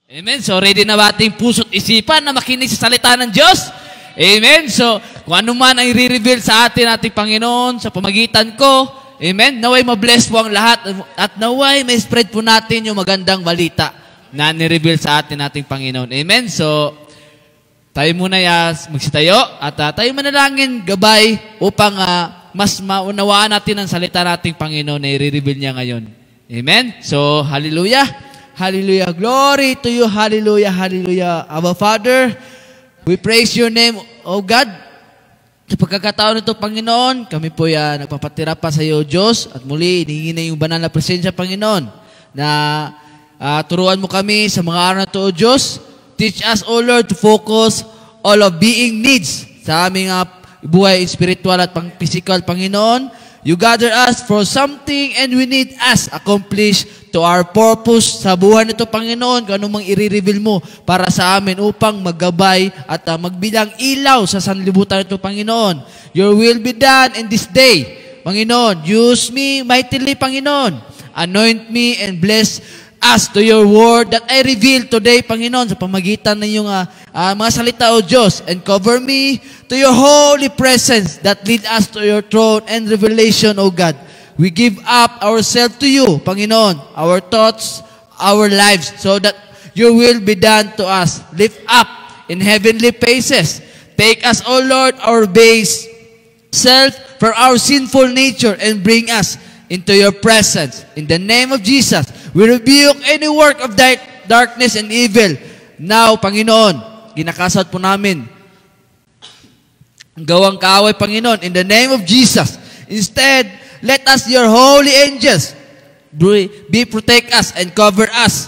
Amen. So, ready na ba ating puso't isipan na makinig sa salita ng Diyos? Amen. So, kung ano man ang i-reveal sa atin ating Panginoon sa pamagitan ko, amen, naway mabless po ang lahat at naway may spread po natin yung magandang balita na ni-reveal sa atin ating Panginoon. Amen. So, tayo muna magsitayo at tayo manalangin gabay upang mas maunawaan natin ang salita nating Panginoon na i-reveal niya ngayon. Amen. So, hallelujah. Hallelujah. Glory to you. Hallelujah. Hallelujah. Our Father, we praise your name, O God. Sa pagkakataon nito, Panginoon, kami po nagpapatira pa sa iyo, Diyos, at muli, hinihingi na yung banal na presensya, Panginoon, na turuan mo kami sa mga araw na ito, O Diyos. Teach us, O Lord, to focus all of being needs sa aming buhay spiritual at physical, Panginoon. You gather us for something and we need us accomplish to our purpose sa buhay nito, Panginoon, kung anong i-reveal mo para sa amin upang maggabay at magbilang ilaw sa sanlibutan nito, Panginoon. Your will be done in this day, Panginoon. Use me mightily, Panginoon. Anoint me and bless us to your word that I reveal today, Panginoon, sa pamagitan ng iyong mga salita, O Diyos, and cover me to your holy presence that lead us to your throne and revelation, O God. We give up ourselves to you, Panginoon, our thoughts, our lives, so that your will be done to us. Lift up in heavenly places. Take us, O Lord, our base self from our sinful nature and bring us into your presence. In the name of Jesus, we rebuke any work of darkness and evil. Now, Panginoon, ginakasad po namin ang gawang kaaway, Panginoon, in the name of Jesus. Instead, let us, your holy angels, be protect us and cover us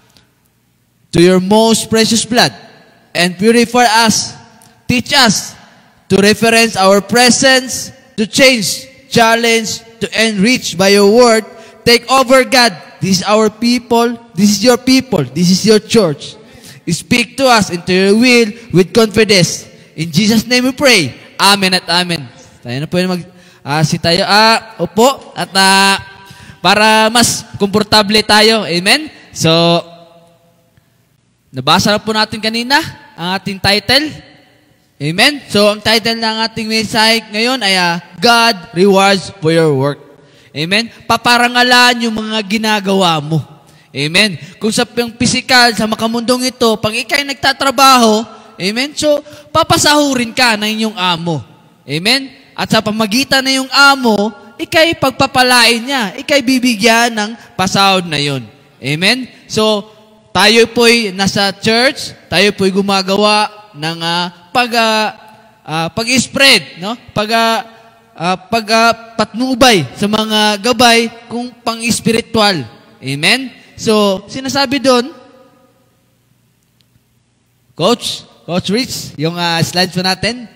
to your most precious blood and purify us. Teach us to reference our presence, to change, challenge, to enrich by your word. Take over, God. This is our people. This is your people. This is your church. Speak to us into your will with confidence. In Jesus' name we pray. Amen at amen. Tayo na po yung tayo. Upo. At para mas komportable tayo. Amen. So, nabasa na po natin kanina ang ating title. Amen. So, ang title ng ating message ngayon ay God rewards for your work. Amen. Paparangalan yung mga ginagawa mo. Amen. Kung sa physical, sa makamundong ito, pag ikay nagtatrabaho, amen, so papasahurin ka ng inyong amo. Amen. At sa pamagitan na yung amo, ikay pagpapalain niya. Ikay bibigyan ng pasahod na yun. Amen. So, tayo po'y nasa church, tayo po'y gumagawa ng pag-spread, no? Patnubay sa mga gabay kung pang-spiritual. Amen? So, sinasabi doon, Coach Rich, yung slides po natin.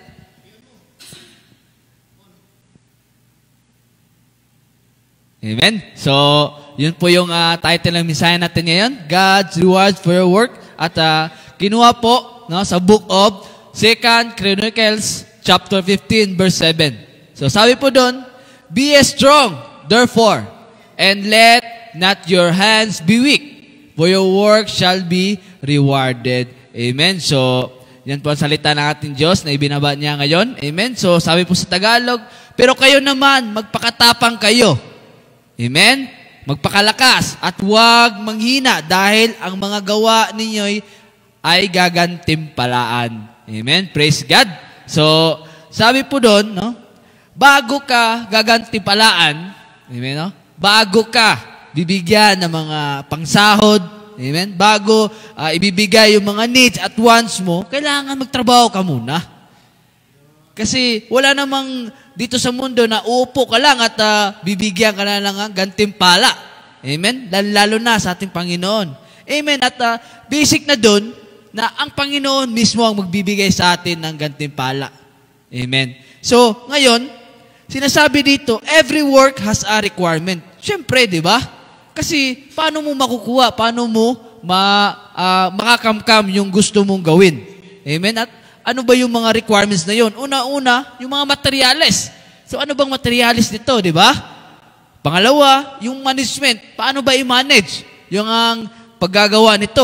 Amen? So, yun po yung title ng mensahe natin ngayon, God's Rewards for Your Work. At kinuha po sa book of 2 Chronicles chapter 15 verse 7. So sabi po doon, be strong, therefore, and let not your hands be weak, for your work shall be rewarded. Amen. So, yan po ang salita ng ating Diyos na ibinaba niya ngayon. Amen. So, sabi po sa Tagalog, pero kayo naman, magpakatapang kayo. Amen. Magpakalakas at huwag manghina dahil ang mga gawa ninyo'y ay gagantimpalaan. Amen. Praise God. So, sabi po doon, no? Bago ka gagantimpalaan, amen, no? Bago ka bibigyan ng mga pangsahod, amen, bago ibibigay yung mga needs at wants mo, kailangan magtrabaho ka muna. Kasi wala namang dito sa mundo na uupo ka lang at bibigyan ka na lang ng gantimpala. Amen? Lalo na sa ating Panginoon. Amen? At basic na doon, na ang Panginoon mismo ang magbibigay sa atin ng gantimpala. Amen? So, ngayon, sinasabi dito, every work has a requirement. Siyempre, di ba? Kasi, paano mo makukuha? Paano mo makakamkam yung gusto mong gawin? Amen? At ano ba yung mga requirements na yun? Una-una, yung mga materials. So, ano bang materials nito, di ba? Pangalawa, yung management. Paano ba i-manage yung ang paggagawa nito?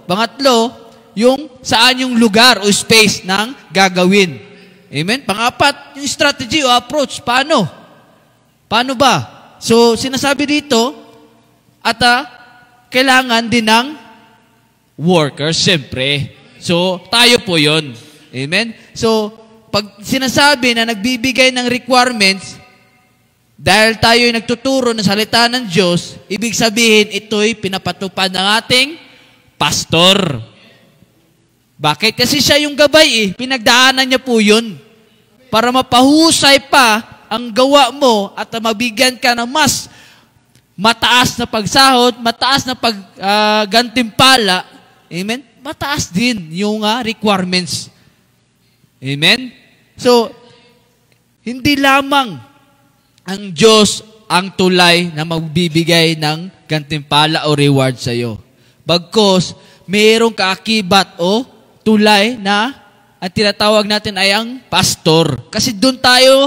Pangatlo, yung saan yung lugar o space ng gagawin. Amen? Pangapat, yung strategy o approach. Paano? Paano ba? So, sinasabi dito, at kailangan din ng workers, siyempre. So, tayo po yon. Amen? So, pag sinasabi na nagbibigay ng requirements, dahil tayo ay nagtuturo ng salita ng Diyos, ibig sabihin, ito'y pinapatupad ng ating pastor. Bakit? Kasi siya yung gabay Pinagdaanan niya po yun. Para mapahusay pa ang gawa mo at mabigyan ka ng mas mataas na pagsahod, mataas na gantimpala. Amen? Mataas din yung requirements. Amen? So, hindi lamang ang Diyos ang tulay na magbibigay ng gantimpala o reward sa iyo. Bagkos, mayroong kaakibat o tulay na ang tinatawag natin ay ang pastor. Kasi doon tayo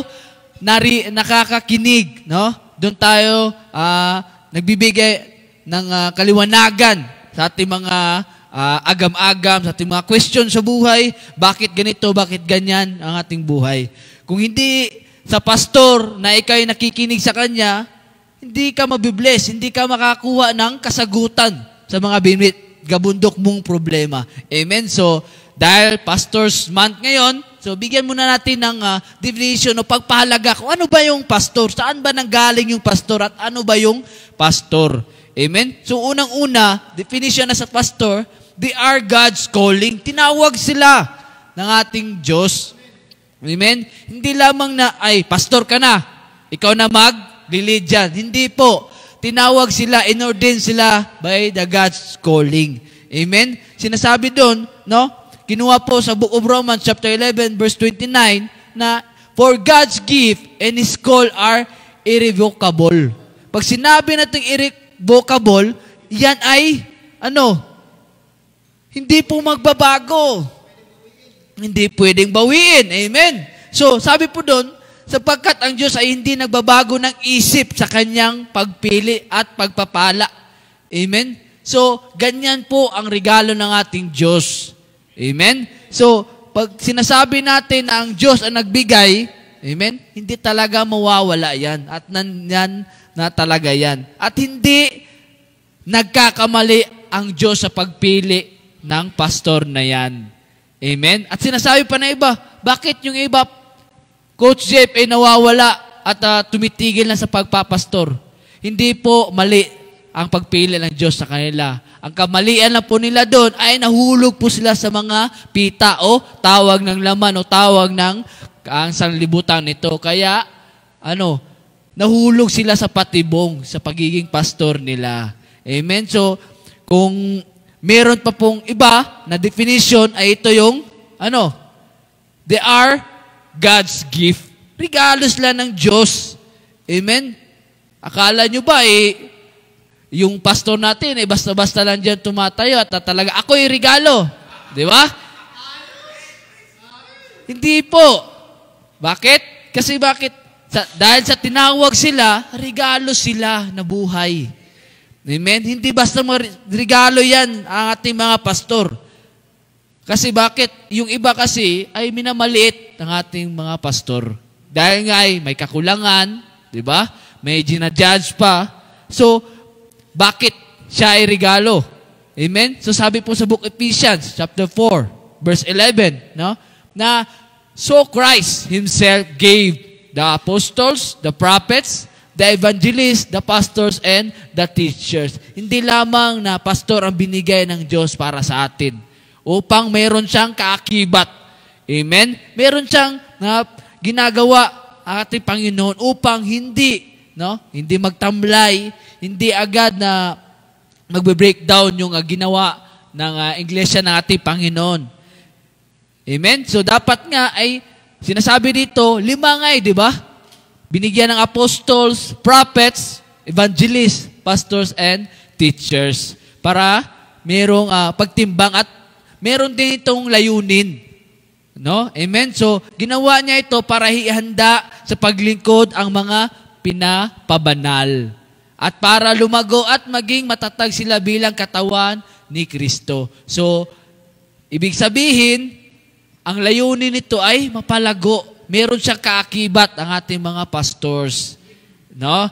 nakakakinig, no? Doon tayo nagbibigay ng kaliwanagan sa ating mga agam-agam, sa ating mga question sa buhay, bakit ganito, bakit ganyan ang ating buhay. Kung hindi sa pastor na ikaw'y nakikinig sa kanya, hindi ka mabibless, hindi ka makakuha ng kasagutan sa mga gabundok mong problema. Amen? So, dahil Pastor's Month ngayon, so bigyan muna natin ng definition o pagpahalaga kung ano ba yung pastor, saan ba nanggaling yung pastor at ano ba yung pastor. Amen? So, unang-una, definition na sa pastor, they are God's calling. Tinawag sila ng ating Diyos. Amen? Hindi lamang na, ay, pastor ka na, ikaw na mag-lead dyan. Hindi po. Tinawag sila, inordain sila by the God's calling. Amen? Sinasabi doon, no? Kinuha po sa Book of Romans, chapter 11, verse 29, na, for God's gift and His call are irrevocable. Pag sinabi natin irrevocable, yan ay, hindi po magbabago. Hindi pwedeng bawiin. Amen? So, sabi po doon, sapagkat ang Diyos ay hindi nagbabago ng isip sa kanyang pagpili at pagpapala. Amen? So, ganyan po ang regalo ng ating Diyos. Amen? So, pag sinasabi natin na ang Diyos ang nagbigay, amen, hindi talaga mawawala yan. At yan na talaga yan. At hindi nagkakamali ang Diyos sa pagpili ng pastor na yan. Amen? At sinasabi pa na iba, bakit yung iba, Coach Jeff, nawawala at tumitigil na sa pagpapastor? Hindi po mali ang pagpili ng Diyos sa kanila. Ang kamalian lang po nila doon ay nahulog po sila sa mga pita o tawag ng laman o tawag ng ang sanlibutan nito. Kaya, nahulog sila sa patibong sa pagiging pastor nila. Amen? So, kung meron pa pong iba na definition ay ito yung, they are God's gift. Regalos lang ng Diyos. Amen? Akala nyo ba, yung pastor natin, basta-basta lang dyan tumatayo at talaga, ako'y regalo. Di ba? Hindi po. Bakit? Kasi dahil sa tinawag sila, regalo sila na buhay. Amen? Hindi basta regalo yan ang ating mga pastor. Kasi bakit? Yung iba kasi ay minamaliit ng ating mga pastor. Dahil nga ay may kakulangan, di ba? May ginajudge pa. So, bakit siya ay regalo? Amen? So, sabi po sa book Ephesians, chapter 4, verse 11, no? Na, so Christ Himself gave the apostles, the prophets, the evangelists, the pastors, and the teachers. Hindi lamang na pastor ang binigay ng Diyos para sa atin upang meron siyang kaakibat. Amen? Meron siyang ginagawa ang ating Panginoon upang hindi magtamlay, hindi agad na magbe-breakdown yung ginawa ng iglesia ng ating Panginoon. Amen? So, dapat nga ay, sinasabi dito, 5 nga di ba? Binigyan ng apostles, prophets, evangelists, pastors, and teachers para merong pagtimbang at meron din itong layunin. No? Amen? So, ginawa niya ito para ihanda sa paglingkod ang mga pinapabanal. At para lumago at maging matatag sila bilang katawan ni Kristo. So, ibig sabihin, ang layunin nito ay mapalago. Meron siyang kaakibat ang ating mga pastors. No?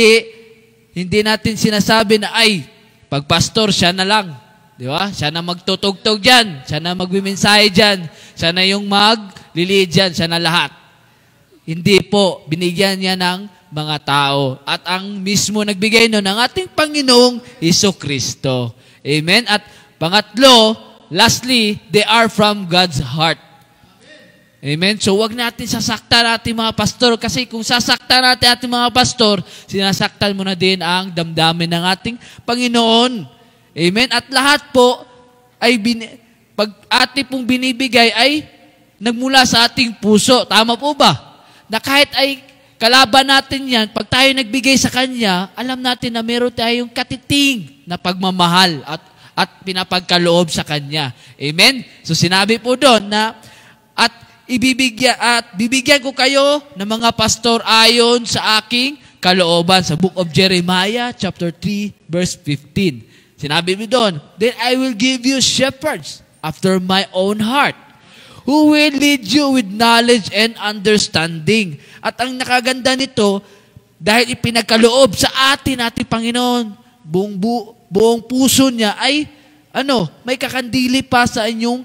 Hindi natin sinasabi na, ay, pag pastor, siya na lang. Di ba? Siya na magtutugtog dyan. Siya na magbimensahe dyan. Siya na yung maglilid dyan. Siya na lahat. Hindi po. Binigyan niya ng mga tao. At ang mismo nagbigay nun ng ating Panginoong Jesucristo. Amen? At pangatlo, lastly, they are from God's heart. Amen? So, wag natin sasaktan ating mga pastor kasi kung sasaktan natin ating mga pastor, sinasaktan mo na din ang damdamin ng ating Panginoon. Amen? At lahat po ay pag ating pong binibigay ay nagmula sa ating puso. Tama po ba? Na kahit ay kalaban natin yan, pag tayo nagbigay sa Kanya, alam natin na meron tayong katiting na pagmamahal at pinapagkaloob sa Kanya. Amen? So sinabi po doon na at bibigyan ko kayo ng mga pastor ayon sa aking kalooban sa Book of Jeremiah chapter 3 verse 15. Sinabi mo doon, then I will give you shepherds after my own heart, who will lead you with knowledge and understanding. At ang nakaganda nito, dahil ipinagkaloob sa ating Panginoon, buong puso niya ay, may kakandili pa sa inyong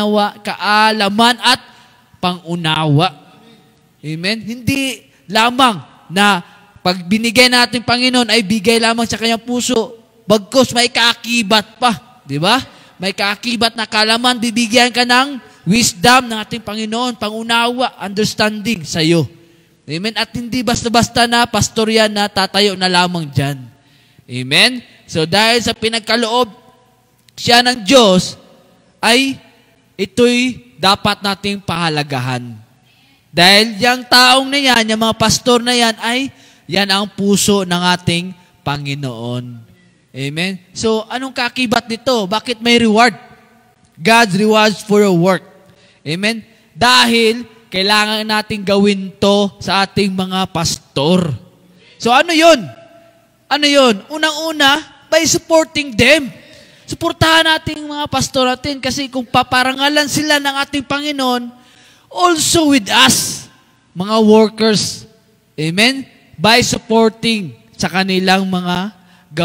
kaalaman at pangunawa. Amen? Hindi lamang na pag binigay natin Panginoon ay bigay lamang sa kanyang puso, bagkus may kaakibat pa. Di ba? May kaakibat na kaalaman, bibigyan ka ng wisdom ng ating Panginoon, pangunawa, understanding sa iyo. Amen? At hindi basta-basta na pastor yan na tatayo na lamang dyan. Amen? So dahil sa pinagkaloob siya ng Diyos, ay ito'y dapat nating pahalagahan. Dahil yung taong na yan, yung mga pastor na yan, ay yan ang puso ng ating Panginoon. Amen? So anong kakibat nito? Bakit may reward? God's rewards for your work. Amen? Dahil kailangan nating gawin to sa ating mga pastor. So ano yun? Ano yun? Unang-una, by supporting them. Suportahan natin mga pastor natin kasi kung paparangalan sila ng ating Panginoon, also with us, mga workers. Amen? By supporting sa kanilang mga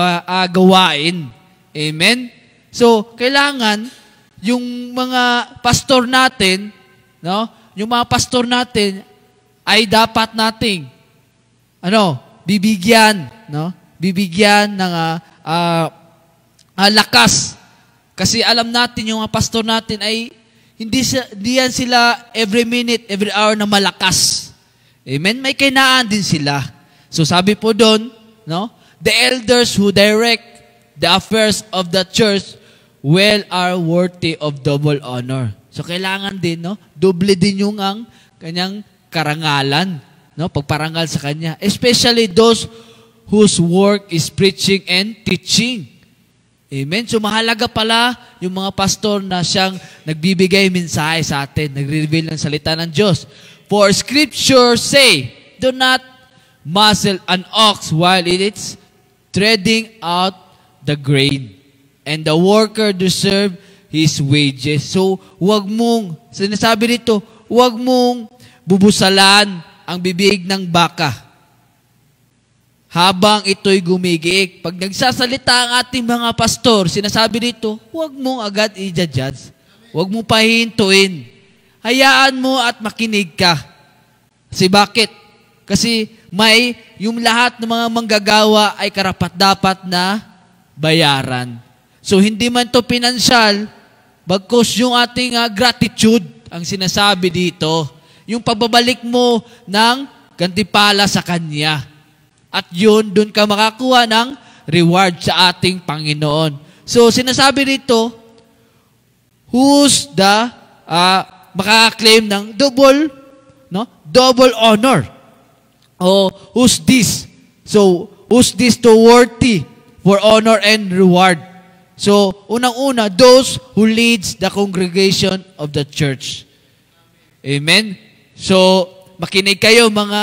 gawain. Amen? So, kailangan yung mga pastor natin, yung mga pastor natin ay dapat nating bibigyan ng lakas. Kasi alam natin yung mga pastor natin ay hindi yan sila every minute, every hour na malakas. Amen? May kainaan din sila. So sabi po doon, the elders who direct the affairs of the church are worthy of double honor. So kailangan din, doble din yung ang kanyang karangalan, pagparangal sa kanya. Especially those whose work is preaching and teaching. Amen? So mahalaga pala yung mga pastor na siyang nagbibigay mensahe sa atin, nagre-reveal ng salita ng Diyos. For Scripture say, do not muzzle an ox while it is treading out the grain, and the worker deserve his wages. So sinasabi dito, huwag mong bubusalan ang bibig ng baka habang ito'y gumigiik. Pag nagsasalita ang ating mga pastor, sinasabi dito, huwag mong agad i-judge. Huwag mong pahintuin. Hayaan mo at makinig ka. Kasi bakit? Kasi yung lahat ng mga manggagawa ay karapat-dapat na bayaran. So, hindi man to pinansyal, bagkus yung ating gratitude ang sinasabi dito. Yung pagbabalik mo ng gantimpala sa Kanya. At yun, dun ka makakuha ng reward sa ating Panginoon. So, sinasabi dito, who's the maka-claim ng double honor? O who's this? So, who's this to worthy for honor and reward? So, unang-una, those who leads the congregation of the church. Amen? So, makinig kayo mga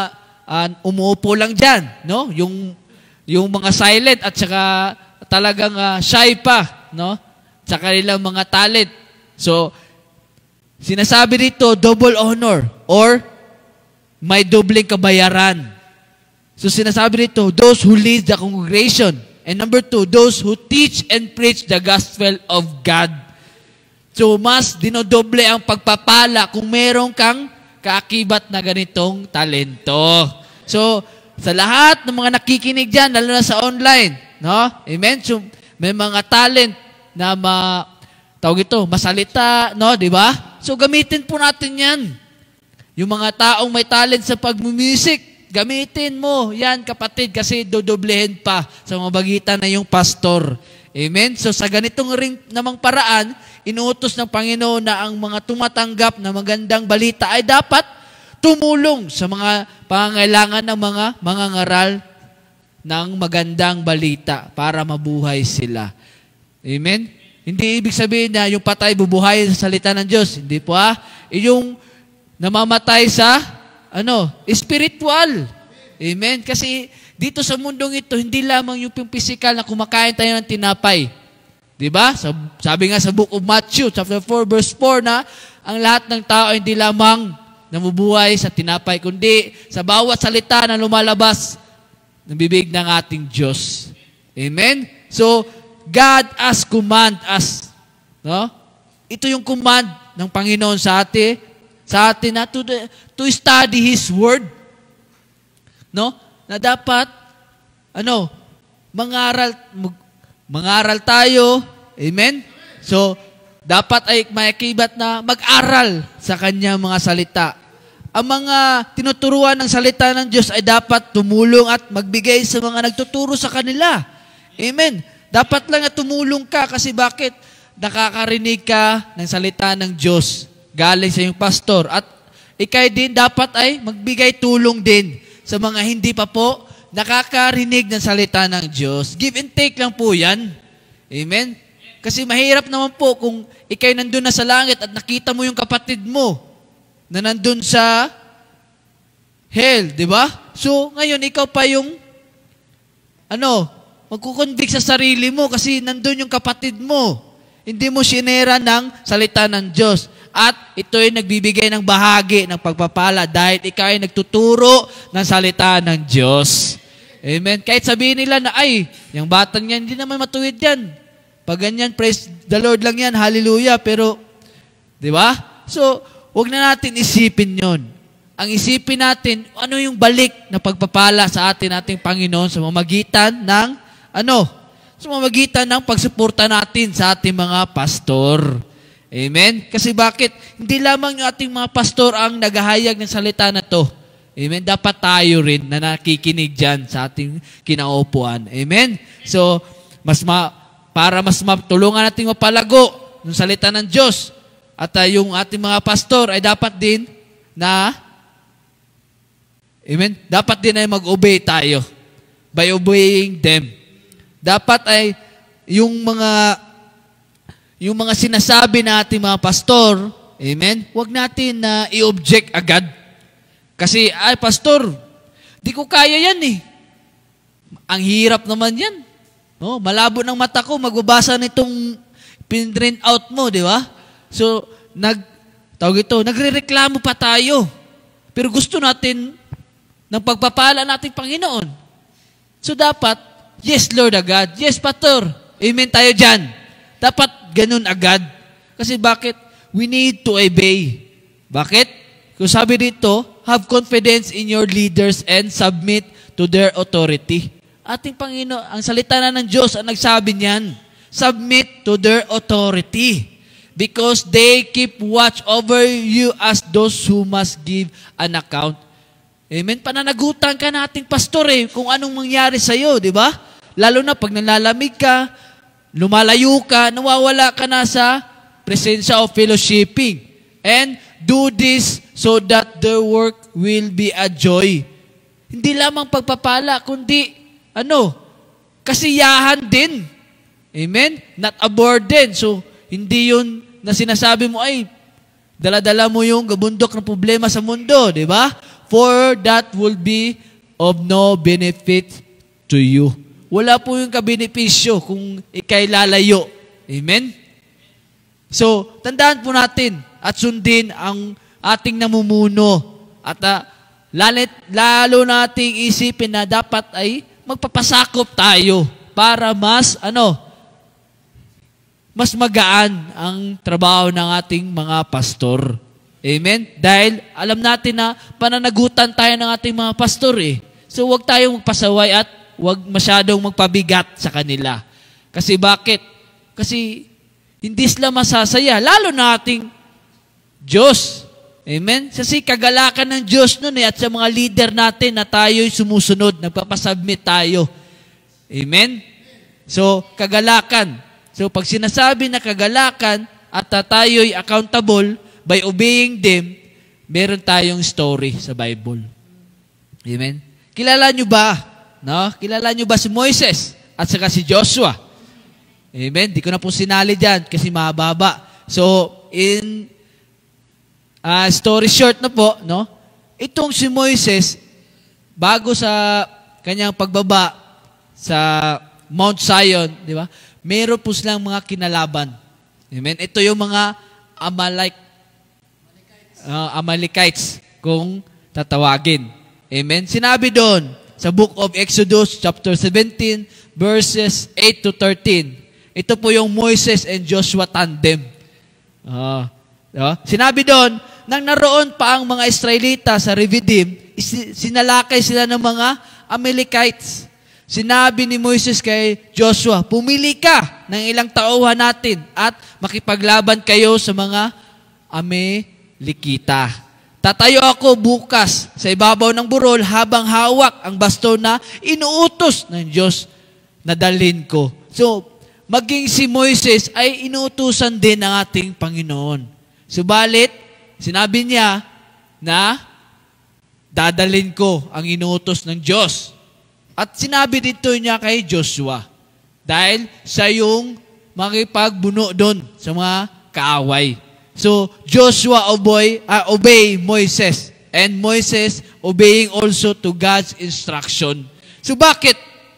umuupo lang dyan, Yung mga silent at saka talagang shy pa. no? Sa kanilang mga talent. So, sinasabi dito, double honor or may dobleng kabayaran. So, sinasabi dito, those who lead the congregation. And number 2, those who teach and preach the gospel of God. So, mas dinodoble ang pagpapala kung meron kang kaakibat na ganitong talento. So, sa lahat ng mga nakikinig dyan, lalo na sa online, no? Amen? So, may mga talent na masalita, no? Diba? So, gamitin po natin yan. Yung mga taong may talent sa pagmumusik, gamitin mo. Yan, kapatid, kasi dodoblehin pa sa mga bagitan na yung pastor. Amen? So, sa ganitong ring namang paraan, inuutos ng Panginoon na ang mga tumatanggap na magandang balita ay dapat tumulong sa mga pangangailangan ng mga mangangaral ng magandang balita para mabuhay sila. Amen? Hindi ibig sabihin na yung patay bubuhay sa salita ng Diyos. Hindi po yung namamatay sa spiritual. Amen? Kasi dito sa mundong ito, hindi lamang yung physical na kumakain tayo ng tinapay. Diba? Sabi nga sa book of Matthew, chapter 4, verse 4 na ang lahat ng tao hindi lamang namubuhay sa tinapay, kundi sa bawat salita na lumalabas ng bibig ng ating Diyos. Amen? So, God has command us. No? Ito yung command ng Panginoon sa atin na to study His Word. No? Na dapat, mangaral tayo. Amen? So, dapat ay makikibat na mag-aral sa kanyang mga salita. Ang mga tinuturuan ng salita ng Diyos ay dapat tumulong at magbigay sa mga nagtuturo sa kanila. Amen? Dapat lang na tumulong ka kasi bakit? Nakakarinig ka ng salita ng Diyos galing sa iyong pastor. At ikay din dapat ay magbigay tulong din sa mga hindi pa po nakakarinig ng salita ng Diyos. Give and take lang po yan. Amen? Kasi mahirap naman po kung ikay nandun na sa langit at nakita mo yung kapatid mo na nandun sa hell, di ba? So, ngayon, ikaw pa yung magkukonvict sa sarili mo kasi nandun yung kapatid mo. Hindi mo sinera ng salita ng Diyos. At ito ay nagbibigay ng bahagi ng pagpapala dahil ikaw ay nagtuturo ng salita ng Diyos. Amen? Kahit sabihin nila na, yung batang yan, hindi naman matuwid yan. Pag ganyan, praise the Lord lang yan, hallelujah. Pero, di ba? So, huwag na natin isipin yon. Ang isipin natin, ano yung balik na pagpapala sa ating Panginoon sa mamagitan ng, sa mamagitan ng pagsuporta natin sa ating mga pastor. Amen? Kasi bakit? Hindi lamang yung ating mga pastor ang naghahayag ng salita na to. Amen? Dapat tayo rin na nakikinig dyan sa ating kinaupuan. Amen? So, para mas matulungan natin mapalago ng salita ng Diyos at yung ating mga pastor ay dapat din na dapat din ay mag-obey tayo by obeying them. Dapat ay yung mga sinasabi na ating mga pastor, amen, huwag natin na i-object agad. Kasi, pastor, di ko kaya yan eh. Ang hirap naman yan. No, malabo ng mata ko, magbabasa nitong pin-print out mo, di ba? So, nagrereklamo pa tayo. Pero gusto natin ng pagpapala nating Panginoon. So, dapat, yes, Lord agad. Yes, Pastor. Amen tayo dyan. Dapat ganun agad. Kasi bakit? We need to obey. Bakit? Kung sabi dito, have confidence in your leaders and submit to their authority. Ating Panginoon, ang salita na ng Diyos ang nagsabi niyan, submit to their authority because they keep watch over you as those who must give an account. Amen? Pananagutan ka na ating pastor kung anong mangyari sa'yo, di ba? Lalo na pag nalalamig ka, lumalayo ka, nawawala ka na sa presensya of fellowshipping. And do this so that their work will be a joy. Hindi lamang pagpapala, kundi kasiyahan din. Amen? Not a burden. So, hindi yun na sinasabi mo, dala-dala mo yung gabundok ng problema sa mundo, di ba? For that will be of no benefit to you. Wala po yung kabenepisyo kung ikay lalayo Amen? So, tandaan po natin at sundin ang ating namumuno. At lalo nating isipin na dapat ay magpapasakop tayo para mas magaan ang trabaho ng ating mga pastor. Amen? Dahil alam natin na pananagutan tayo ng ating mga pastor eh. So huwag tayong magpasaway at huwag masyadong magpabigat sa kanila. Kasi bakit? Kasi hindi sila masasaya, lalo na ating Diyos. Amen? Kasi kagalakan ng Diyos nun at sa mga leader natin na tayo'y sumusunod, nagpapasubmit tayo. Amen? So, kagalakan. So, pag sinasabi na kagalakan at tayo'y accountable by obeying them, meron tayong story sa Bible. Amen? Kilala nyo ba? No? Kilala nyo ba si Moises at saka si Joshua? Amen? Di ko na po sinali dyan kasi mahaba. So, in story short na po, no? Itong si Moises, bago sa kanyang pagbaba sa Mount Zion, di ba? Meron po silang mga kinalaban. Amen? Ito yung mga Amalekites, kung tatawagin. Amen? Sinabi doon, sa Book of Exodus, chapter 17, verses 8 to 13. Ito po yung Moises and Joshua tandem. Sinabi doon, nang naroon pa ang mga Israelita sa Revidim, sinalakay sila ng mga Amalekites. Sinabi ni Moises kay Joshua, pumili ka ng ilang tauhan natin at makipaglaban kayo sa mga Amalekita. Tatayo ako bukas sa ibabaw ng burol habang hawak ang baston na inuutos ng Diyos na dalhin ko. So, maging si Moises ay inuutusan din ng ating Panginoon. Subalit, sinabi niya na dadalhin ko ang inuutos ng Diyos. At sinabi dito niya kay Joshua dahil siya yung makipagbuno doon sa mga kaaway. So, Joshua obey Moises and Moises obeying also to God's instruction. So, bakit?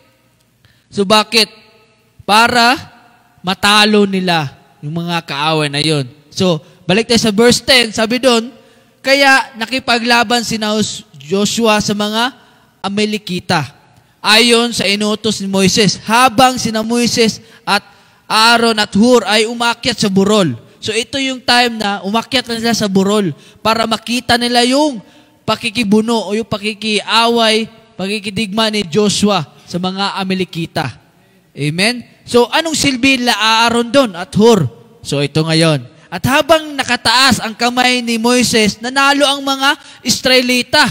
Para matalo nila yung mga kaaway na yon. So, balik tayo sa verse 10, sabi doon, kaya nakipaglaban si Joshua sa mga Amalekita. Ayon sa inutos ni Moises, habang sina Moises at Aaron at Hur ay umakyat sa burol. So ito yung time na umakyat na sila sa burol para makita nila yung pakikibuno o yung pakikiaway, pakikidigma ni Joshua sa mga Amalekita. Amen? So anong silbi nila Aaron doon at Hur? So ito ngayon. At habang nakataas ang kamay ni Moises, nanalo ang mga Israelita.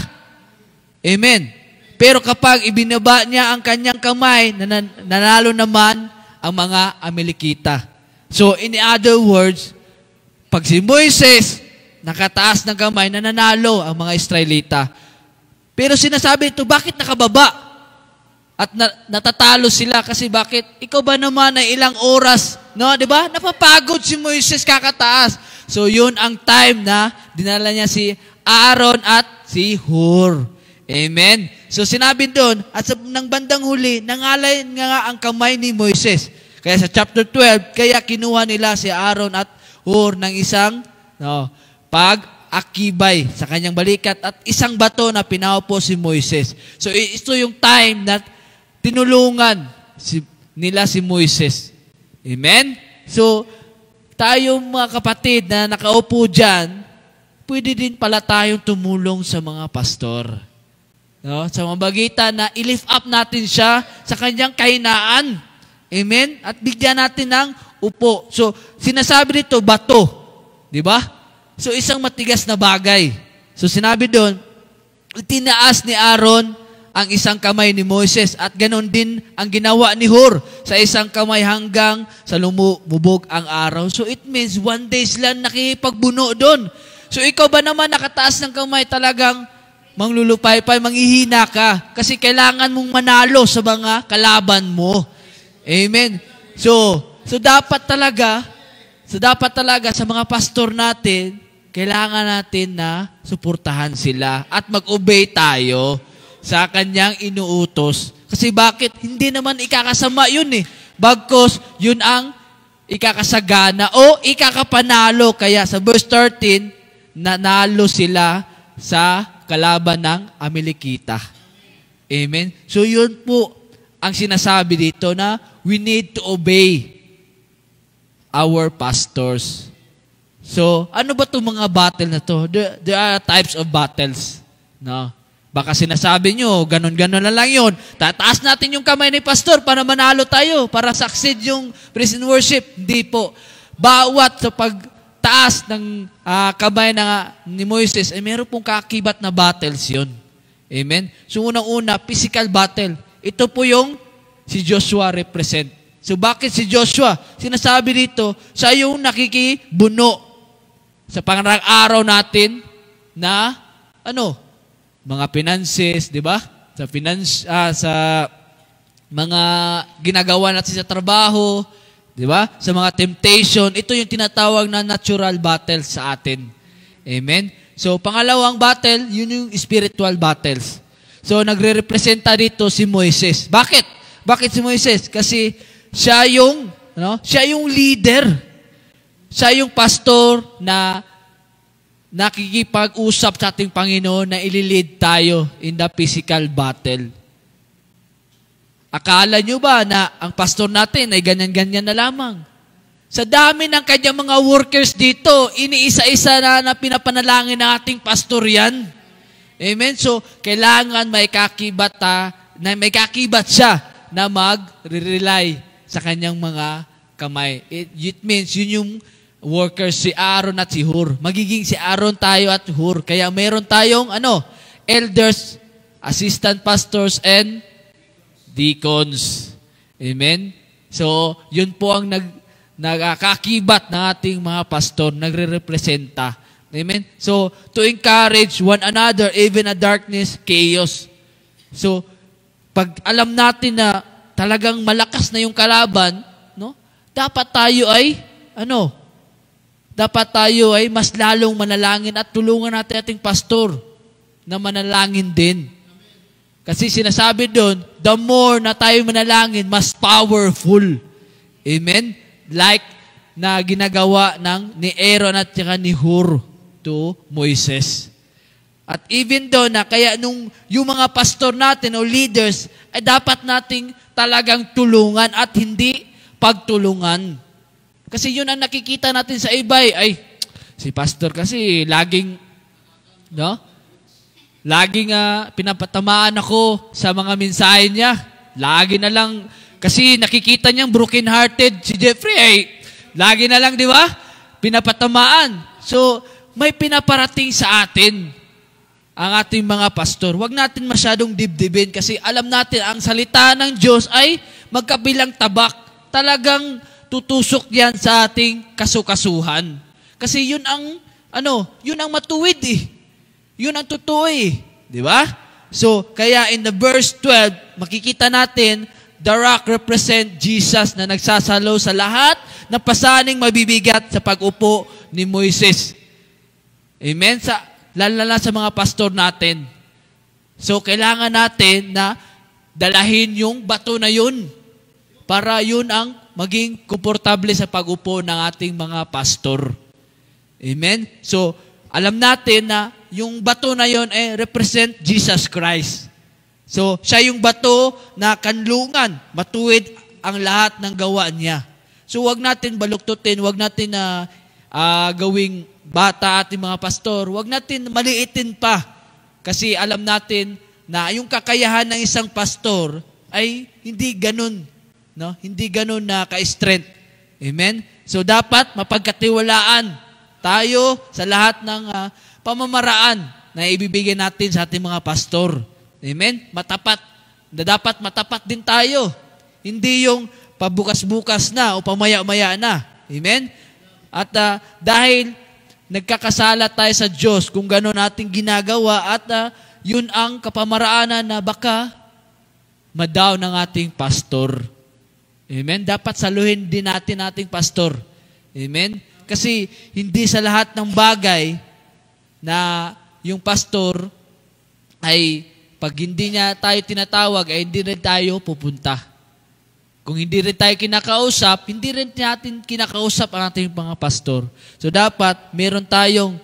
Amen? Pero kapag ibinaba niya ang kanyang kamay, nanalo naman ang mga Amalekita. So, in other words, pag si Moises nakataas ng kamay, nananalo ang mga Israelita. Pero sinasabi ito, bakit nakababa? At natatalo sila kasi bakit? Ikaw ba naman ay ilang oras, no? 'Di ba? Napapagod si Moises kakataas. So, yun ang time na dinala niya si Aaron at si Hur. Amen. So sinabi doon, at ng bandang huli, nangalay nga ang kamay ni Moises. Kaya sa chapter 12, kaya kinuha nila si Aaron at Hur ng isang pag-akibay sa kanyang balikat at isang bato na pinaupo si Moises. So ito yung time na tinulungan nila si Moises. Amen? So tayo mga kapatid na nakaupo dyan, pwede din pala tayong tumulong sa mga pastor. No? Sa mabagitan na i-lift up natin siya sa kanyang kahinaan. Amen? At bigyan natin ng upo. So, sinasabi dito, bato. Di ba? So, isang matigas na bagay. So, sinabi doon, itinaas ni Aaron ang isang kamay ni Moises at ganon din ang ginawa ni Hur sa isang kamay hanggang sa lumubog ang araw. So, it means one day sila nakipagbuno doon. So, ikaw ba naman nakataas ng kamay talagang manglulupay-pay, manghihina ka kasi kailangan mong manalo sa mga kalaban mo. Amen. So dapat talaga sa mga pastor natin, kailangan natin na suportahan sila at mag-obey tayo sa kanyang inuutos. Kasi bakit? Hindi naman ikakasama yun eh. Bagkos, yun ang ikakasagana o ikakapanalo. Kaya sa verse 13, nanalo sila sa kalaban ng Amalekita. Amen? So yun po ang sinasabi dito na we need to obey our pastors. So, ano ba itong mga battle na to? There are types of battles. No? Baka sinasabi nyo, ganon-ganon na lang yun. Tataas natin yung kamay ni pastor para manalo tayo, para succeed yung praise and worship. Hindi po. Bawat sa pagtaas ng kamay ni Moises, meron pong kakibat na battles yun. Amen? So, unang-una, physical battle. Ito po yung si Joshua represent. So, bakit si Joshua? Sinasabi dito, siya yung nakikibuno sa pangarang araw natin na, mga finances, di ba? Sa mga ginagawa natin sa trabaho, di ba? Sa mga temptation, ito yung tinatawag na natural battle sa atin. Amen? So, pangalawang battle, yun yung spiritual battles. So, nagre-representa dito si Moises. Bakit? Bakit si Moises? Kasi siya yung leader. Siya yung pastor na nakikipag-usap sa ating Panginoon na ililid tayo in the physical battle. Akala nyo ba na ang pastor natin ay ganyan-ganyan na lamang? Sa dami ng kanyang mga workers dito, iniisa-isa na pinapanalangin ng ating pastor yan. Amen? So, kailangan may kakibat siya na mag-rely sa kanyang mga kamay. It means yun yung workers, si Aaron at si Hur. Magiging si Aaron tayo at Hur. Kaya meron tayong elders, assistant pastors, and deacons. Amen? So, yun po ang nagkakakibat ng ating mga pastor, nagre-representa. Amen? So, to encourage one another, even a darkness, chaos. So, pag alam natin na talagang malakas na yung kalaban, dapat tayo ay mas lalong manalangin at tulungan natin ating pastor na manalangin din. Kasi sinasabi doon, the more na tayo manalangin, mas powerful. Amen? Like na ginagawa ni Aaron at saka ni Hur to Moises. At even doon kaya yung mga pastor natin o leaders, ay dapat nating talagang tulungan at hindi pagtulungan. Kasi yun ang nakikita natin sa iba ay si pastor kasi laging pinapatamaan ako sa mga mensahe niya. Lagi na lang, kasi nakikita niyang broken-hearted si Jeffrey lagi na lang, di ba? Pinapatamaan. So, may pinaparating sa atin ang ating mga pastor. Huwag natin masyadong dibdibin kasi alam natin ang salita ng Diyos ay magkabilang tabak. Talagang tutusok yan sa ating kasukasuhan. Kasi yun ang matuwid eh. Yun ang totoo eh. Di ba? So, kaya in the verse 12, makikita natin, the rock represent Jesus na nagsasalo sa lahat na pasaning mabibigat sa pag-upo ni Moises. Amen? Lalo sa mga pastor natin. So, kailangan natin na dalahin yung bato na yun para yun ang maging komportable sa pag-upo ng ating mga pastor. Amen? So, alam natin na yung bato na yun represent Jesus Christ. So, siya yung bato na kanlungan, matuwid ang lahat ng gawa niya. So, wag natin baluktutin, wag natin gawing bata ating mga pastor, wag natin maliitin pa. Kasi alam natin na yung kakayahan ng isang pastor ay hindi ganun. Hindi ganun na ka-strength. Amen? So, dapat mapagkatiwalaan tayo sa lahat ng pamamaraan na ibibigay natin sa ating mga pastor. Amen? Dapat matapat din tayo. Hindi yung pabukas-bukas na o pamaya-maya na. Amen? At dahil nagkakasala tayo sa Diyos kung gano'n natin ginagawa at yun ang kapamaraanan na baka madaw ng ating pastor. Amen? Dapat saluhin din natin ating pastor. Amen? Kasi hindi sa lahat ng bagay na yung pastor ay pag hindi niya tayo tinatawag, ay hindi rin tayo pupunta. Kung hindi rin tayo kinakausap, hindi rin natin kinakausap ang ating mga pastor. So dapat meron tayong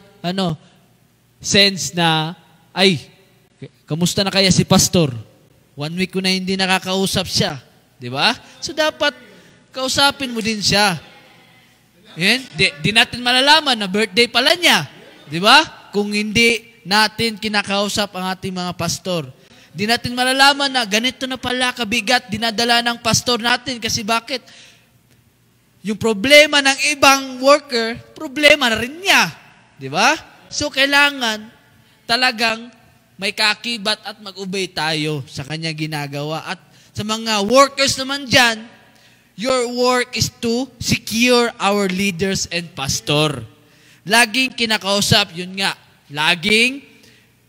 sense na, ay, kamusta na kaya si pastor? 1 week ko na hindi nakakausap siya. Di ba? So dapat kausapin mo din siya. Yan? Di natin malalaman na birthday pala niya. Di ba? Kung hindi natin kinakausap ang ating mga pastor. Di natin malalaman na ganito na pala kabigat dinadala ng pastor natin. Kasi bakit? Yung problema ng ibang worker, problema na rin niya. Di ba? So, kailangan talagang may kaakibat at mag-obey tayo sa kanya ginagawa. At sa mga workers naman dyan, your work is to secure our leaders and pastor. Laging kinakausap, yun nga, laging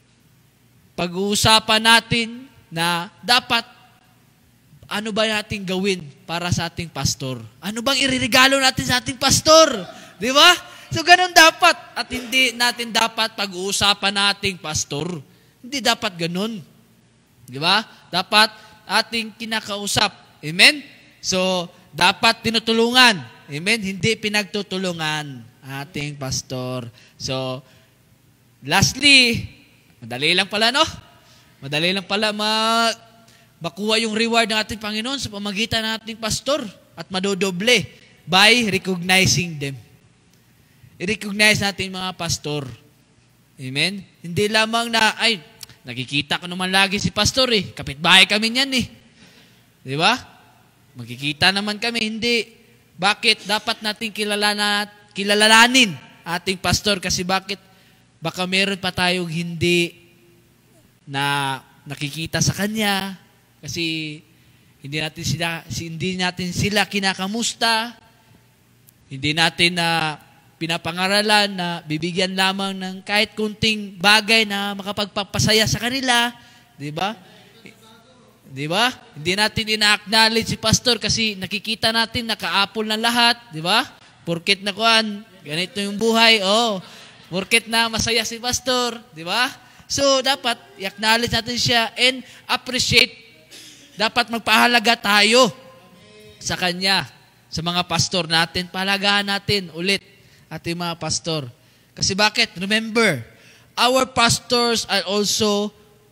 pag-uusapan natin na dapat ano ba natin gawin para sa ating pastor? Ano bang iririgalo natin sa ating pastor? Di ba? So, ganun dapat. At hindi natin dapat pag-uusapan nating pastor. Hindi dapat ganun. Di ba? Dapat ating kinakausap. Amen? So, dapat tinutulungan. Amen? Hindi pinagtutulungan ating pastor. So, lastly, madali lang pala, no? Madali lang pala makuha yung reward ng ating Panginoon sa pamagitan ng ating pastor at madodoble by recognizing them. I-recognize natin mga pastor. Amen? Hindi lamang na, ay, nakikita ko naman lagi si pastor eh. Kapitbahay kami niyan eh. Di ba? Magkikita naman kami. Hindi. Bakit? Dapat natin kilalanin ating pastor kasi bakit? Baka meron pa tayong hindi na nakikita sa kanya kasi hindi natin sila kinakamusta. Hindi natin pinapangaralan na bibigyan lamang ng kahit kunting bagay na makapagpapasaya sa kanila, 'di ba? 'Di ba? Hindi natin ina-acknowledge si pastor kasi nakikita natin naka-apple na lahat, 'di ba? Porket na kuan, ganito yung buhay, porket na masaya si pastor, di ba? So, dapat i-acknowledge natin siya and appreciate. Dapat magpahalaga tayo sa kanya, sa mga pastor natin. Pahalagahan natin ulit ating mga pastor. Kasi bakit? Remember, our pastors are also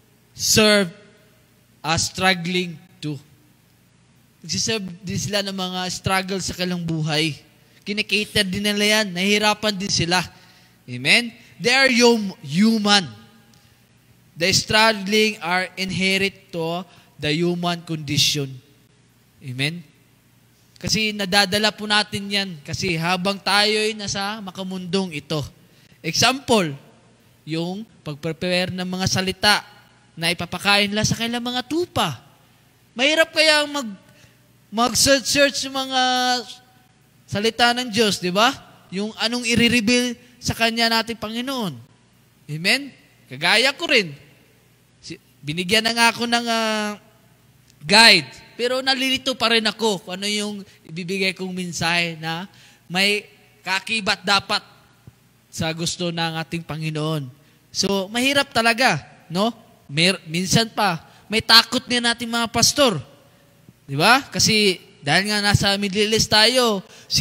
struggling too. Nagsiserve din sila ng mga struggle sa kanilang buhay. Kinikater din nila yan. Nahihirapan din sila. Amen? They are human. The struggling are inherent to the human condition. Amen? Kasi nadadala po natin yan. Kasi habang tayo'y nasa makamundong ito. Example, yung pag-prepare ng mga salita na ipapakain nila sa kanilang mga tupa. Mahirap kaya mag-search mga salita ng Diyos, di ba? Yung anong i-reveal sa Kanya nating Panginoon. Amen? Kagaya ko rin. Binigyan na nga ako ng guide. Pero nalilito pa rin ako kung ano yung ibibigay kong mensahe na may kakibat dapat sa gusto ng ating Panginoon. So, mahirap talaga, no? Minsan pa, may takot din nating mga pastor. Di ba? Kasi dahil nga nasa Middle East tayo,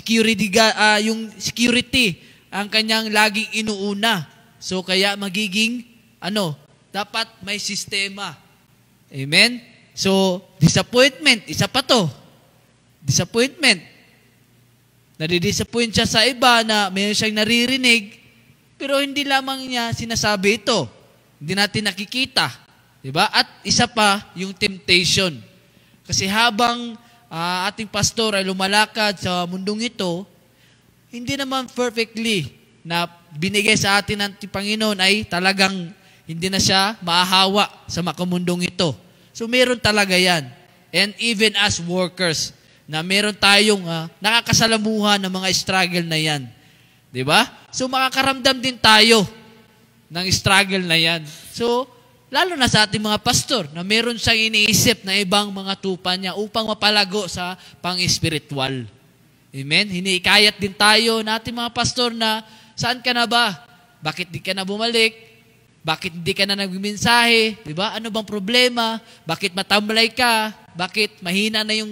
yung security ang kanyang laging inuuna. So, kaya magiging, dapat may sistema. Amen? So, disappointment, isa pa to. Disappointment. Nadidisappoint siya sa iba na mayroon siyang naririnig, pero hindi lamang niya sinasabi ito. Hindi natin nakikita. Diba? At isa pa, yung temptation. Kasi habang ating pastor ay lumalakad sa mundong ito, hindi naman perfectly na binigay sa atin ng Panginoon ay talagang hindi na siya maahawa sa makamundong ito. So, meron talaga yan. And even as workers, na meron tayong nakakasalamuhan ng mga struggle na yan. Diba? So, makakaramdam din tayo ng struggle na yan. So, lalo na sa ating mga pastor, na meron siyang iniisip na ibang mga tupa niya upang mapalago sa pang-espiritual. Amen? Hiniikayat din tayo na ating mga pastor na, saan ka na ba? Bakit di ka na bumalik? Bakit hindi ka na nagmimensahe? Diba? Ano bang problema? Bakit matamlay ka? Bakit mahina na yung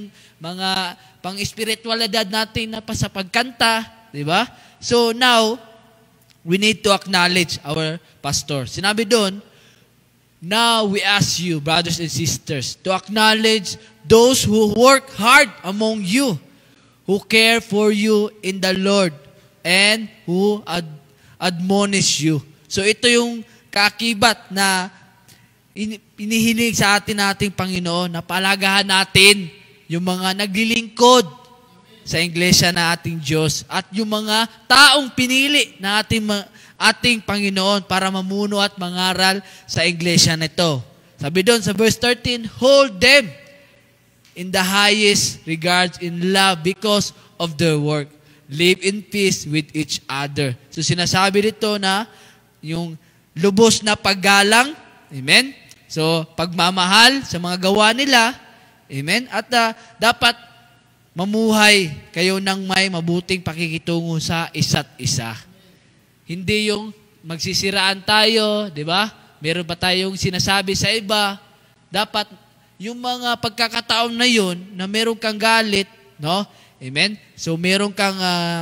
mga pang-espiritualidad natin na pa sa pagkanta, di ba? So now, we need to acknowledge our pastor. Sinabi doon, now we ask you, brothers and sisters, to acknowledge those who work hard among you, who care for you in the Lord, and who admonish you. So ito yung kaakibat na inihiling sa ating Panginoon, na palagahan natin yung mga naglilingkod sa iglesia na ating Diyos at yung mga taong pinili na ating Panginoon para mamuno at mangaral sa iglesia nito. Sabi doon sa verse 13, hold them in the highest regards in love because of their work. Live in peace with each other. So sinasabi dito na yung lubos na paggalang, amen? So pagmamahal sa mga gawa nila, amen? At dapat mamuhay kayo ng may mabuting pakikitungo sa isa't isa. Hindi yung magsisiraan tayo, di ba? Meron pa tayong sinasabi sa iba. Dapat yung mga pagkakataon na yun, na meron kang galit, no? Amen? So meron kang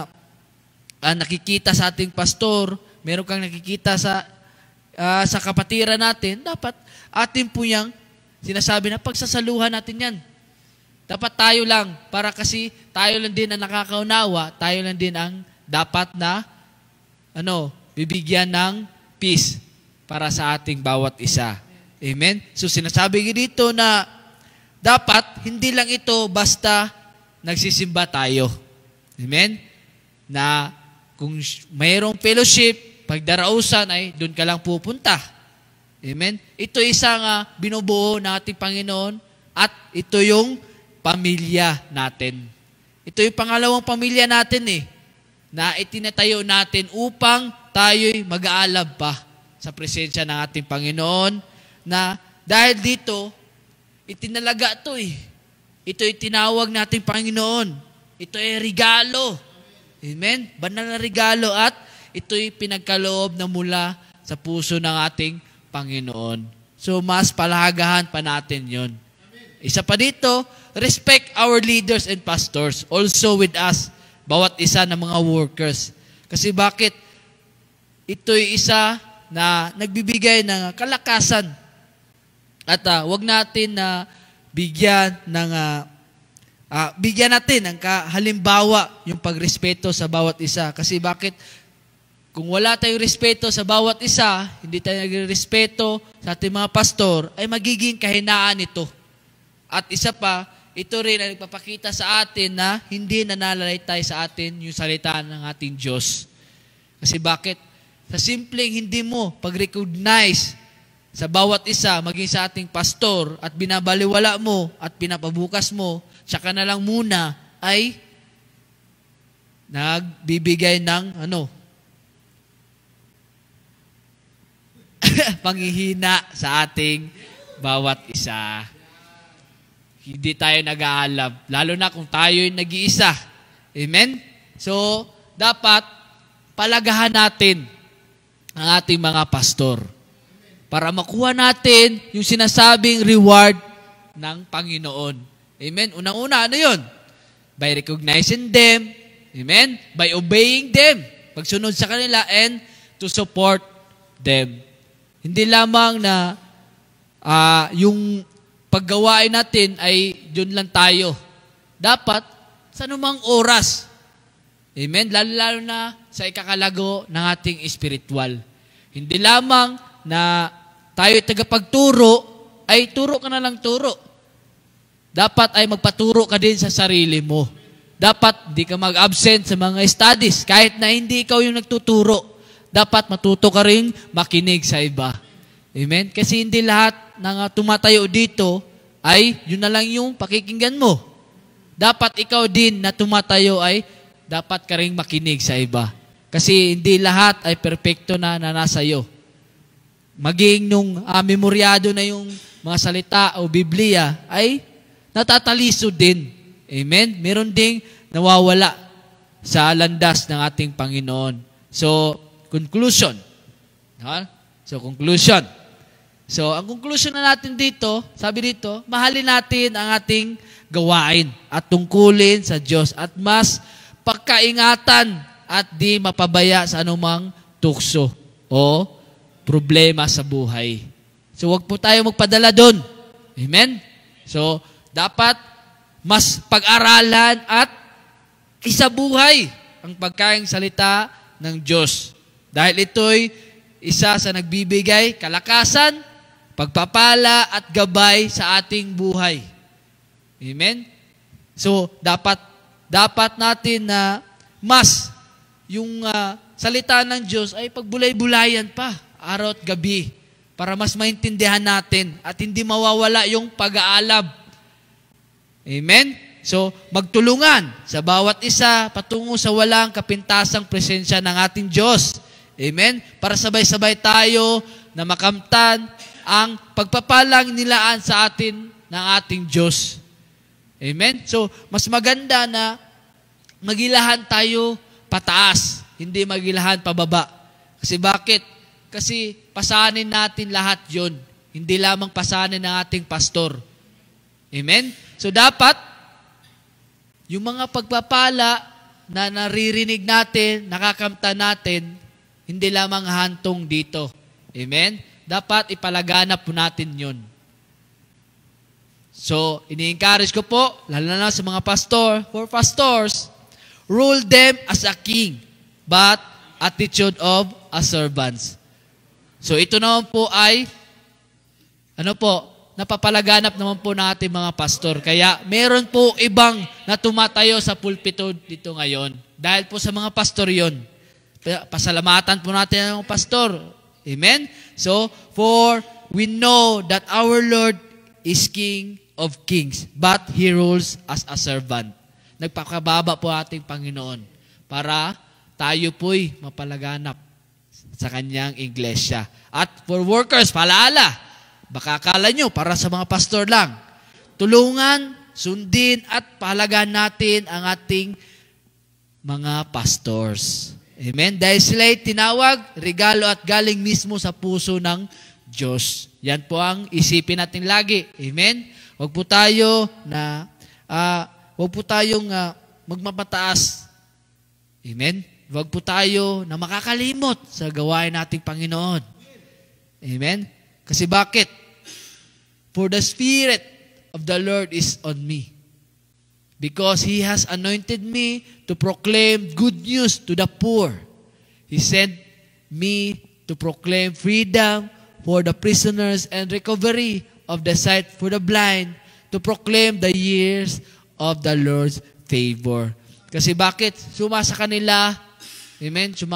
nakikita sa ating pastor, meron kang nakikita sa kapatiran natin, dapat atin po yung sinasabi na pagsasaluhan natin yan. Dapat tayo lang, para kasi tayo lang din ang nakakaunawa, tayo lang din ang dapat na bibigyan ng peace para sa ating bawat isa. Amen? So sinasabi dito na dapat hindi lang ito basta nagsisimba tayo. Amen? Na kung mayroong fellowship, pagdarausan ay doon ka lang pupunta. Amen? Ito isang binubuo ng ating Panginoon at ito yung pamilya natin. Ito yung pangalawang pamilya natin na itinatayo natin upang tayo'y mag-aalab pa sa presensya ng ating Panginoon, na dahil dito, itinalaga ito Ito'y tinawag nating Panginoon. Ito'y regalo. Amen? Banal na regalo at ito'y pinagkaloob na mula sa puso ng ating Panginoon. So, mas palagahan pa natin yon. Isa pa dito, respect our leaders and pastors, also with us, bawat isa ng mga workers. Kasi bakit? Ito'y isa na nagbibigay ng kalakasan. At wag natin na bigyan natin ng halimbawa yung pagrespeto sa bawat isa. Kasi bakit? Kung wala tayong respeto sa bawat isa, hindi tayo nagrespeto sa ating mga pastor, ay magiging kahinaan ito. At isa pa, ito rin ay nagpapakita sa atin na hindi nananalaytay sa atin yung salita ng ating Diyos. Kasi bakit? Sa simpleng hindi mo pag-recognize sa bawat isa, maging sa ating pastor, at binabaliwala mo at pinapabukas mo, tsaka na lang muna ay nagbibigay ng panghihina sa ating bawat isa. Hindi tayo nag-aalab, lalo na kung tayo'y nag-iisa. Amen? So, dapat palagahan natin ang ating mga pastor para makuha natin yung sinasabing reward ng Panginoon. Amen? Unang-una, ano yun? By recognizing them, amen? By obeying them, pagsunod sa kanila, and to support them. Hindi lamang na yung paggawain natin ay dun lang tayo. Dapat, sa anumang oras, amen? Lalo na sa ikakalago ng ating espiritual. Hindi lamang na tayo tagapagturo, ay turo ka na lang turo. Dapat ay magpaturo ka din sa sarili mo. Dapat di ka mag-absent sa mga studies. Kahit na hindi ikaw yung nagtuturo, dapat matuto ka rin makinig sa iba. Amen? Kasi hindi lahat ng tumatayo dito ay yun na lang yung pakikinggan mo. Dapat ikaw din na tumatayo ay dapat ka rin makinig sa iba. Kasi hindi lahat ay perpekto na nasa iyo. Maging nung memoryado na yung mga salita o Biblia, ay natataliso din. Amen? Meron ding nawawala sa landas ng ating Panginoon. So, conclusion. So, ang conclusion na natin dito, sabi dito, mahalin natin ang ating gawain at tungkulin sa Diyos at mas pagkaingatan at di mapabaya sa anumang tukso o problema sa buhay. So, wag po tayo magpadala doon. Amen? So, dapat mas pag-aralan at isabuhay ang pagkaing salita ng Diyos. Dahil ito'y isa sa nagbibigay kalakasan, pagpapala at gabay sa ating buhay. Amen? So, dapat natin na mas yung salita ng Diyos ay pagbulay-bulayan pa, araw at gabi, para mas maintindihan natin at hindi mawawala yung pag-aalab. Amen? So, magtulungan sa bawat isa patungo sa walang kapintasang presensya ng ating Diyos. Amen? Para sabay-sabay tayo na makamtan ang pagpapalang nilaan sa atin ng ating Diyos. Amen? So, mas maganda na magilahan tayo pataas, hindi magilahan pababa. Kasi bakit? Kasi pasanin natin lahat yon. Hindi lamang pasanin ng ating pastor. Amen? So, dapat yung mga pagpapala na naririnig natin, nakakamta natin, hindi lamang hantong dito. Amen? Dapat ipalaganap po natin yun. So, ini-encourage ko po, lalo na sa mga pastor, for pastors, rule them as a king, but attitude of a servant. So, ito naman po ay, napapalaganap naman po natin mga pastor. Kaya, meron po ibang na tumatayo sa pulpito dito ngayon. Dahil po sa mga pastor yon. Pasalamatan po natin ang pastor. Amen? So, for we know that our Lord is King of Kings, but He rules as a servant. Nagpakababa po ating Panginoon para tayo po'y mapalaganap sa Kanyang iglesia. At for workers, palaala, baka akala nyo, para sa mga pastor lang, tulungan, sundin, at pahalagaan natin ang ating mga pastors. Amen? Dahil sila'y tinawag, regalo at galing mismo sa puso ng Diyos. Yan po ang isipin natin lagi. Amen? Huwag po tayo na, huwag po tayong magmapataas. Amen? Huwag po tayo na makakalimot sa gawain nating Panginoon. Amen? Kasi bakit? For the Spirit of the Lord is on me. Because He has anointed me to proclaim good news to the poor. He sent me to proclaim freedom for the prisoners and recovery of the sight for the blind, to proclaim the years of the Lord's favor. Kasi bakit? Sa kanila, amen, sa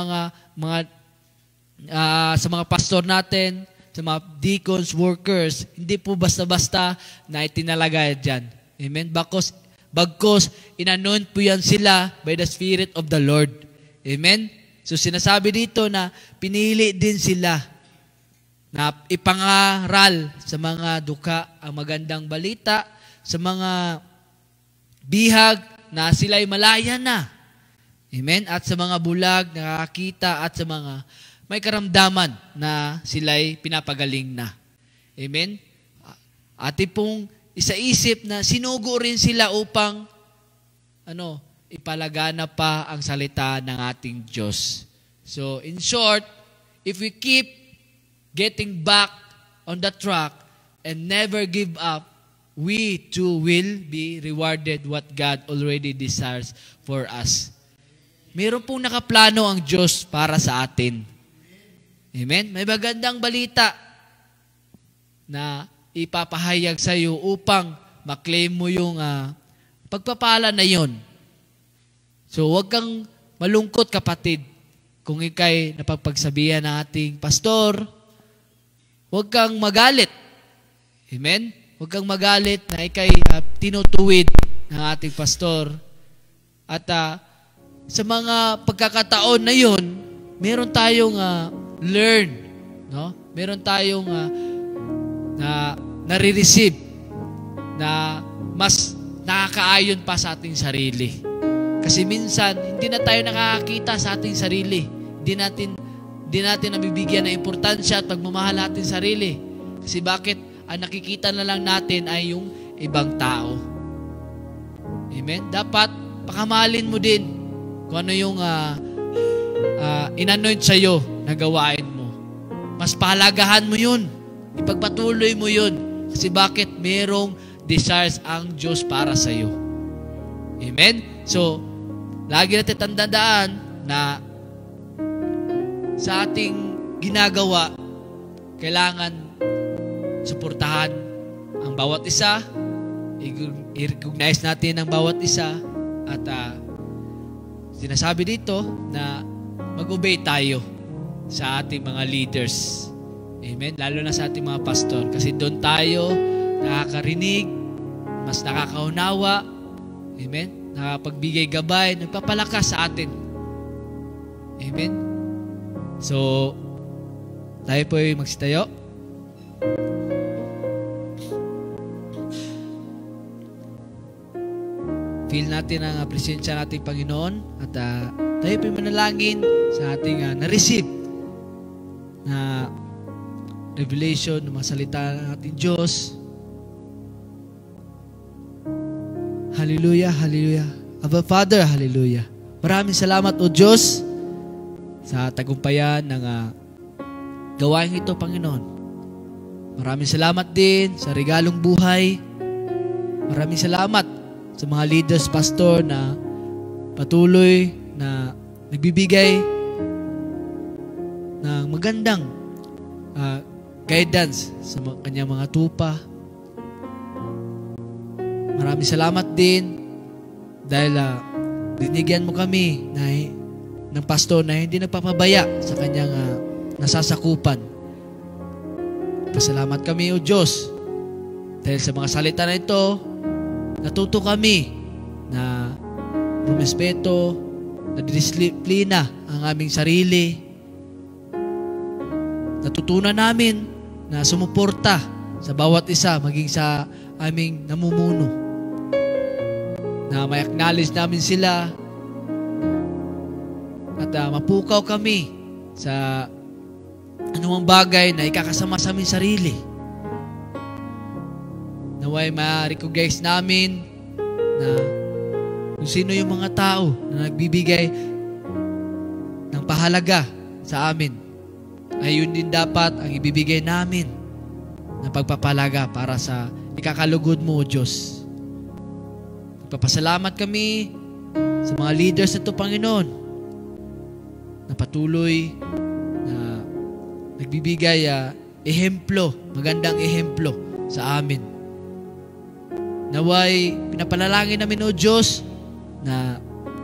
mga pastor natin, sa mga deacons, workers, hindi po basta-basta na itinalagay dyan. Amen? Bagkos, inanon po yan sila by the Spirit of the Lord. Amen? So, sinasabi dito na pinili din sila na ipangaral sa mga duka ang magandang balita, sa mga bihag na sila'y malaya na. Amen? At sa mga bulag nakakita at sa mga may karamdaman na sila'y pinapagaling na. Amen? Atin pong isaisip na sinugo rin sila upang ipalagana pa ang salita ng ating Diyos. So, in short, if we keep getting back on the track and never give up, we too will be rewarded what God already desires for us. Meron pong nakaplano ang Diyos para sa atin. Amen? May magandang balita na ipapahayag sa iyo upang maklaim mo yung pagpapala na yon. So, huwag kang malungkot, kapatid, kung ikay napapagsabihan ng ating pastor. Huwag kang magalit. Amen? Huwag kang magalit na ikay tinutuwid ng ating pastor. At sa mga pagkakataon na yon, meron tayong learn. No? Meron tayong na nare-receive na mas nakakaayon pa sa ating sarili. Kasi minsan, hindi na tayo nakakakita sa ating sarili. Hindi natin nabibigyan ng importansya at pagmamahal natin sarili. Kasi bakit? Ang nakikita na lang natin ay yung ibang tao. Amen? Dapat pakamahalin mo din kung ano yung inanoint sa'yo na gawain mo. Mas pahalagahan mo yun. Ipagpatuloy mo yun. Kasi bakit? Merong desires ang Diyos para sa'yo. Amen? So, lagi natin tandaan na sa ating ginagawa, kailangan suportahan ang bawat isa, i-recognize natin ang bawat isa, at sinasabi dito na mag-obey tayo sa ating mga leaders. Amen? Lalo na sa ating mga pastor. Kasi doon tayo nakakarinig, mas nakakaunawa, amen? Nakapagbigay gabay, nagpapalakas sa atin. Amen? So, tayo po ay magsitayo. Feel natin ang presensya nating Panginoon at tayo po ay manalangin sa ating na-receive na revelation ng mga salita ng ating Diyos. Hallelujah, hallelujah. Abba Father, hallelujah. Maraming salamat o Diyos sa tagumpayan ng gawain ito, Panginoon. Maraming salamat din sa regalong buhay. Maraming salamat sa mga leaders, pastor, na patuloy na nagbibigay ng magandang guidance sa kanyang mga tupa. Maraming salamat din dahil dinigyan mo kami ng pastor na hindi nagpapabaya sa kanyang nasasakupan. Pasalamat kami, O Diyos, dahil sa mga salita na ito, natuto kami na rumespeto, na disiplina ang aming sarili. Natutunan namin na sumuporta sa bawat isa, maging sa aming namumuno. Na may acknowledge namin sila at mapukaw kami sa anumang bagay na ikakasama sa aming sarili. Naway ma-recognize namin na kung sino yung mga tao na nagbibigay ng pahalaga sa amin, ay yun din dapat ang ibibigay namin na pagpapalaga para sa ikakalugod mo, O Diyos. Nagpapasalamat kami sa mga leaders na ito, Panginoon, na patuloy na nagbibigay ehemplo, magandang ehemplo sa amin. Naway pinapalalangin namin, O Diyos, na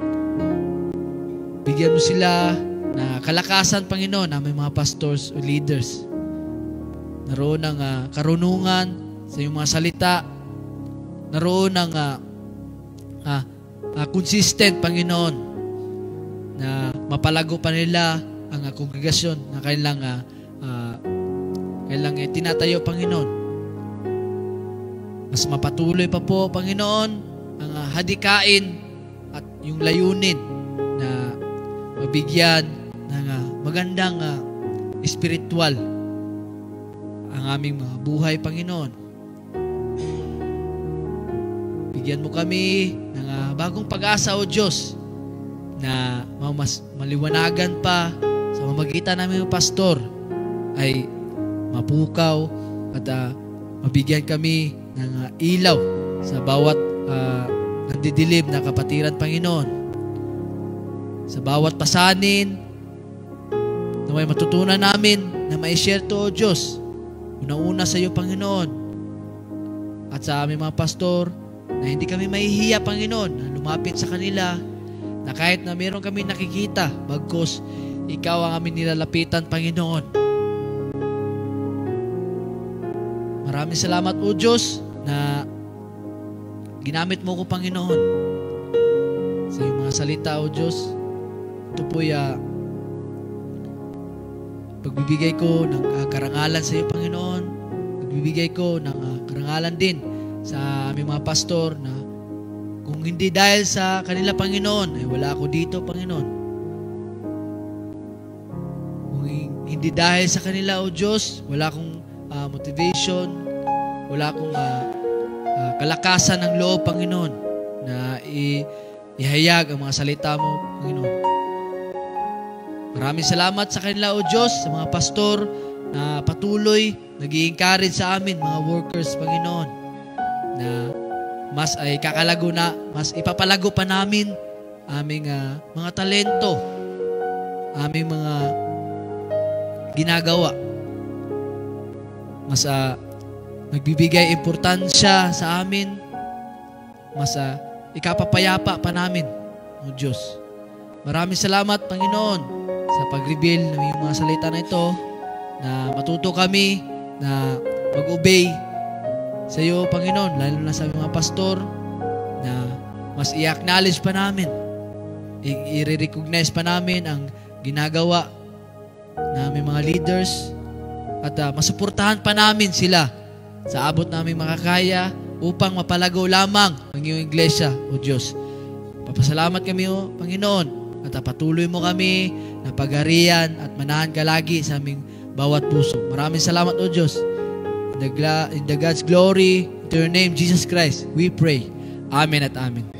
bigyan mo sila na kalakasan, Panginoon, na may mga pastors o leaders. Naroon ng karunungan sa iyong mga salita. Naroon ng consistent, Panginoon, na mapalago pa nila ang kongregasyon na kailang tinatayo, Panginoon. Mas mapatuloy pa po, Panginoon, ang hadikain at yung layunin na mabigyan ng magandang espiritual ang aming mga buhay, Panginoon. Bigyan mo kami ng bagong pag-asa, O Diyos, na mas maliwanagan pa sa mamagitan namin ng pastor ay mapukaw at mabigyan kami ng ilaw sa bawat nandidilim na kapatiran, Panginoon. Sa bawat pasanin na may matutunan namin na mai-share to, O Diyos, unang-una sa iyo, Panginoon, at sa aming mga pastor, na hindi kami mahihiya, Panginoon, na lumapit sa kanila, na kahit na meron kami nakikita, bagkus ikaw ang aming nilalapitan, Panginoon. Maraming salamat, O Diyos, na ginamit mo ko, Panginoon, sa iyong mga salita, O Diyos. Ito po'y pagbibigay ko ng karangalan sa iyo, Panginoon. Pagbibigay ko ng karangalan din sa aming mga pastor na kung hindi dahil sa kanila, Panginoon, ay wala ako dito, Panginoon. Kung hindi dahil sa kanila, O Diyos, wala akong motivation, wala akong kalakasan ng loob, Panginoon, na ihayag ang mga salita mo, Panginoon. Maraming salamat sa kanila, O Diyos, sa mga pastor na patuloy nag-i-encourage sa amin, mga workers, Panginoon, na mas ay kakalago na, mas ipapalago pa namin aming mga talento, aming mga ginagawa. Mas nagbibigay importansya sa amin, mas ikapapayapa pa namin, O Diyos. Maraming salamat, Panginoon, sa pag-reveal ng mga salita na ito, na matuto kami na mag-obey sa iyo, Panginoon, lalo na sa mga pastor, na mas i-acknowledge pa namin, i-recognize pa namin ang ginagawa namin mga leaders, at masuportahan pa namin sila sa abot namin makakaya upang mapalago lamang ang iyong iglesia, O Diyos. Papasalamat kami, O Panginoon, at patuloy mo kami na pagharian at manahan ka lagi sa aming bawat puso. Maraming salamat, O Diyos. In the God's glory, to your name, Jesus Christ, we pray. Amen at amen.